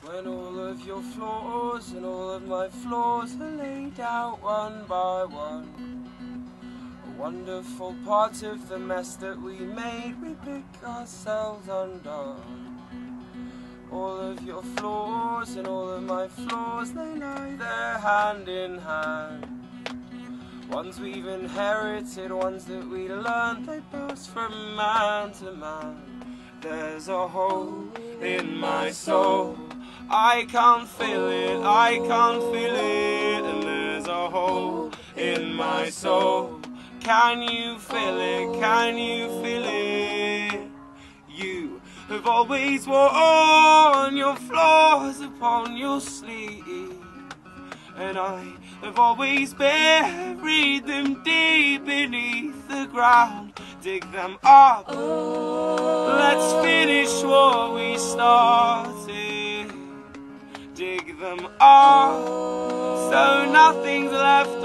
When all of your flaws and all of my flaws are laid out one by one, a wonderful part of the mess that we made, we pick ourselves undone. All of your flaws and all of my flaws, they lie there hand in hand. Ones we've inherited, ones that we learned, they pass from man to man. There's a hole in my soul, I can't feel it, I can't feel it. And there's a hole in my soul, can you feel it, can you feel it? You have always worn your flaws upon your sleeve, and I have always buried them deep beneath the ground. Dig them up, let's finish what we started. Dig them up, so nothing's left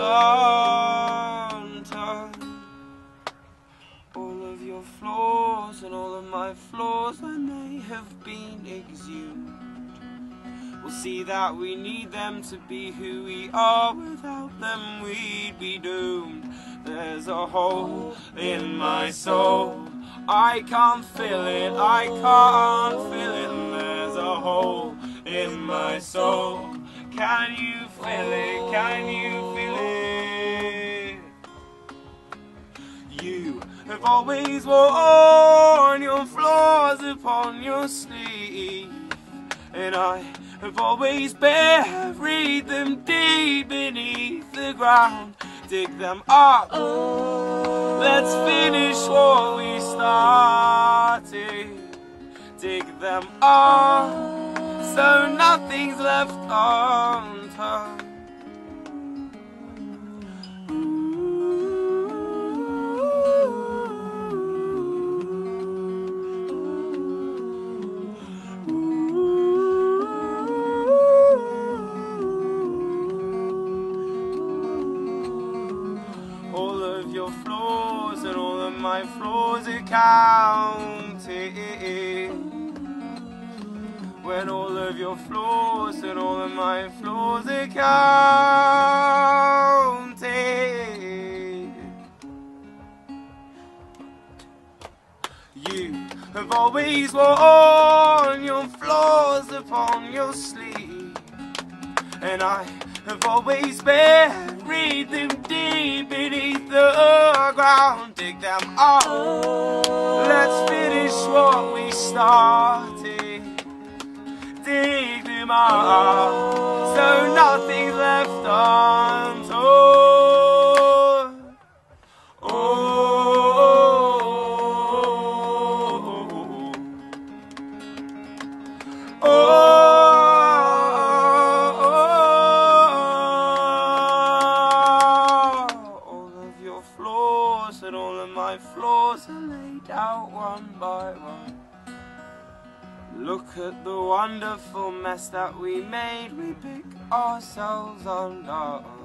undone. All of your flaws and all of my flaws, when they have been exhumed, we'll see that we need them to be who we are. Without them we'd be doomed. There's a hole in my soul, I can't feel it, I can't feel it. And there's a hole in my soul, can you feel it, can you feel it? You have always worn your flaws upon your sleeve, and I have always buried them deep beneath the ground. Dig them up, let's finish what we started. Dig them up, so nothing's left unturned. All of your flaws and all of my flaws are counted. When all of your flaws and all of my flaws are counted. You have always worn your flaws upon your sleeve, and I have always buried them deep beneath the ground. Dig them up, let's finish what we started. Dig them up, so nothing's left untold. And all of my flaws are laid out one by one. Look at the wonderful mess that we made, we pick ourselves undone.